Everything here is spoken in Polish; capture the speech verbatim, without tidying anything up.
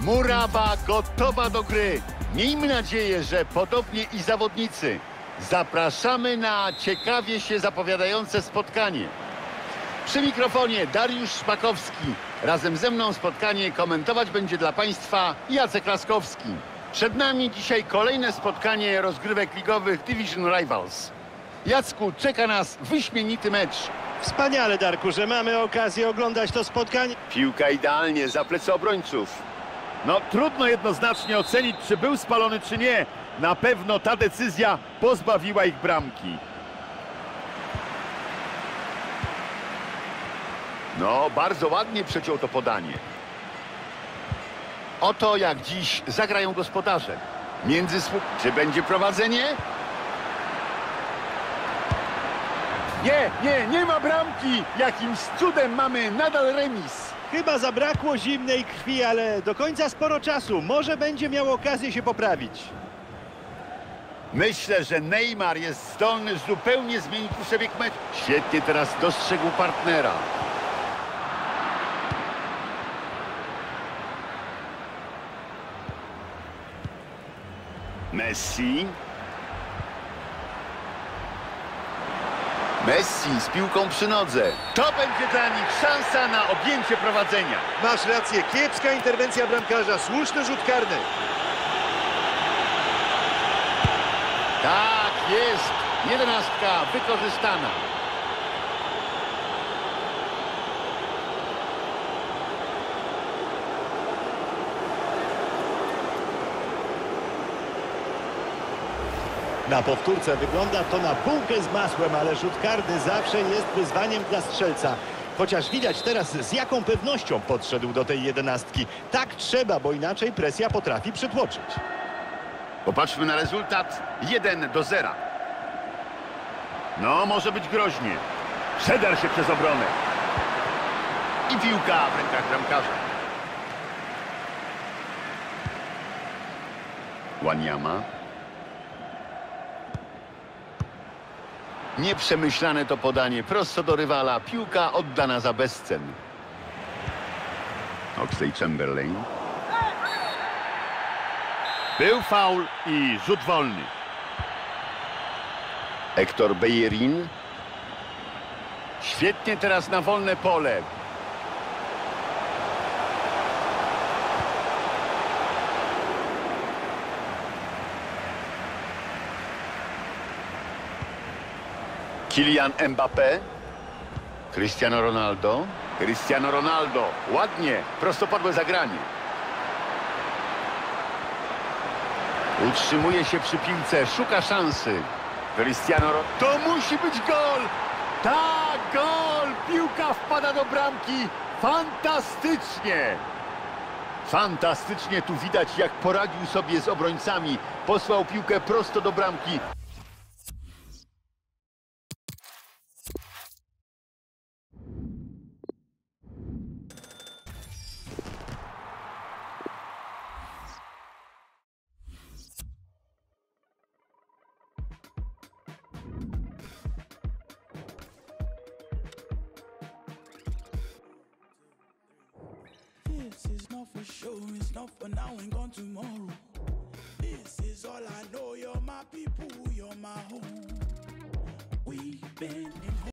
Murawa gotowa do gry. Miejmy nadzieję, że podobnie i zawodnicy. Zapraszamy na ciekawie się zapowiadające spotkanie. Przy mikrofonie Dariusz Szpakowski. Razem ze mną spotkanie komentować będzie dla Państwa Jacek Laskowski. Przed nami dzisiaj kolejne spotkanie rozgrywek ligowych Division Rivals. Jacku, czeka nas wyśmienity mecz. Wspaniale, Darku, że mamy okazję oglądać to spotkanie. Piłka idealnie za plecy obrońców. No trudno jednoznacznie ocenić, czy był spalony, czy nie. Na pewno ta decyzja pozbawiła ich bramki. No, bardzo ładnie przeciął to podanie. Oto jak dziś zagrają gospodarze. Między słup... Czy będzie prowadzenie? Nie, nie, nie ma bramki. Jakimś cudem mamy nadal remis. Chyba zabrakło zimnej krwi, ale do końca sporo czasu. Może będzie miał okazję się poprawić. Myślę, że Neymar jest zdolny zupełnie zmienić przebieg meczu. Świetnie teraz dostrzegł partnera. Messi. Messi z piłką przy nodze. To będzie dla nich szansa na objęcie prowadzenia. Masz rację, kiepska interwencja bramkarza, słuszny rzut karny. Tak jest. Jedenastka wykorzystana. Na powtórce wygląda to na bułkę z masłem, ale rzut karny zawsze jest wyzwaniem dla strzelca. Chociaż widać teraz, z jaką pewnością podszedł do tej jedenastki. Tak trzeba, bo inaczej presja potrafi przytłoczyć. Popatrzmy na rezultat. jeden do zera. No, może być groźnie. Przedarł się przez obronę. I piłka w rękach bramkarza. Wanyama. Nieprzemyślane to podanie prosto do rywala. Piłka oddana za bezcen. Oxlade-Chamberlain. Był faul i rzut wolny. Hector Bellerin. Świetnie teraz na wolne pole. Kylian Mbappé. Cristiano Ronaldo. Cristiano Ronaldo. Ładnie. Prostopadłe zagranie. Utrzymuje się przy piłce. Szuka szansy. Cristiano Ronaldo. To musi być gol. Tak, gol! Piłka wpada do bramki. Fantastycznie! Fantastycznie tu widać, jak poradził sobie z obrońcami. Posłał piłkę prosto do bramki. This is not for sure, it's not for now and gone tomorrow. This is all I know, you're my people, you're my home. We've been in